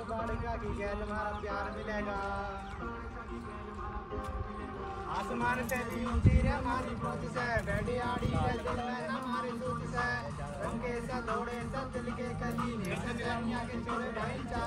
बाड़का की गैल हमारा प्यार मिलेगा। आसमान से भी ऊंची रे हमारी पहुंच से, बैठी आड़ी है दिल में हमारे सोच से, रंगे से दौड़े से दिल के कली, के छोड़े भाई।